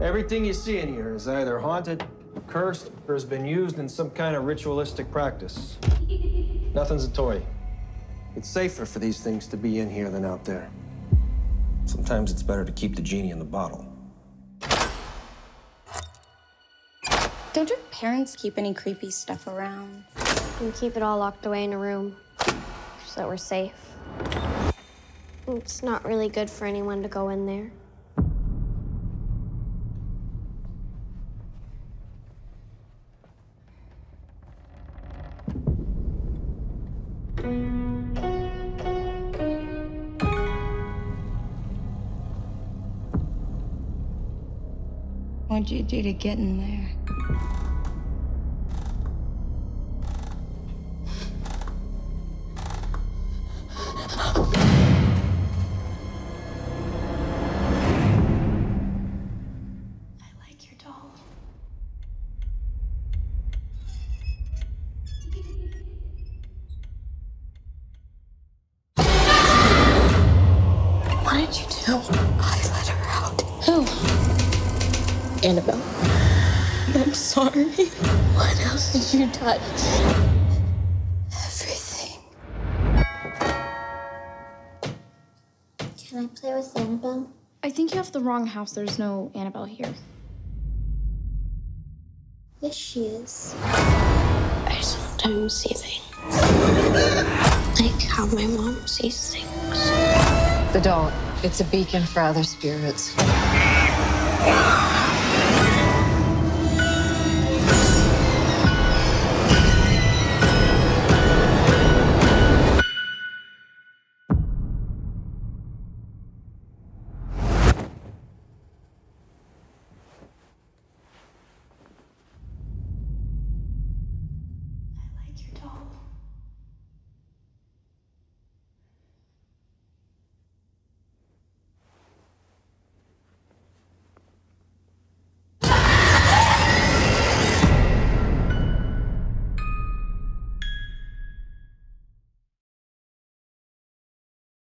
Everything you see in here is either haunted, cursed, or has been used in some kind of ritualistic practice. Nothing's a toy. It's safer for these things to be in here than out there. Sometimes it's better to keep the genie in the bottle. Don't your parents keep any creepy stuff around? We keep it all locked away in a room so that we're safe. It's not really good for anyone to go in there. What'd you do to get in there? What did you do? I let her out. Who? Annabelle. I'm sorry. What else did you touch? Everything. Can I play with Annabelle? I think you have the wrong house. There's no Annabelle here. Yes, she is. I sometimes see things. Like how my mom sees things. The doll, it's a beacon for other spirits.